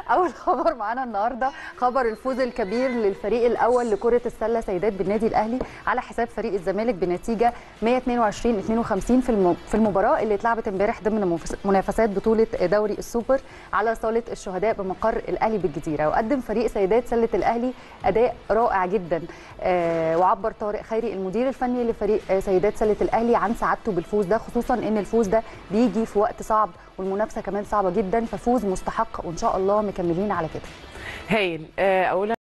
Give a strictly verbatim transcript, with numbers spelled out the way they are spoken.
اول خبر معانا النهارده خبر الفوز الكبير للفريق الاول لكره السله سيدات بالنادي الاهلي على حساب فريق الزمالك بنتيجه مية واتنين وعشرين اتنين وخمسين في في المباراه اللي اتلعبت امبارح ضمن منافسات بطوله دوري السوبر على صاله الشهداء بمقر الاهلي بالجزيره. وقدم فريق سيدات سله الاهلي اداء رائع جدا، آه وعبر طارق خيري المدير الفني لفريق سيدات سله الاهلي عن سعادته بالفوز ده، خصوصا ان الفوز ده بيجي في وقت صعب والمنافسه كمان صعبه جدا، ففوز مستحق وان شاء الله مكملين على كده. هايل. اولا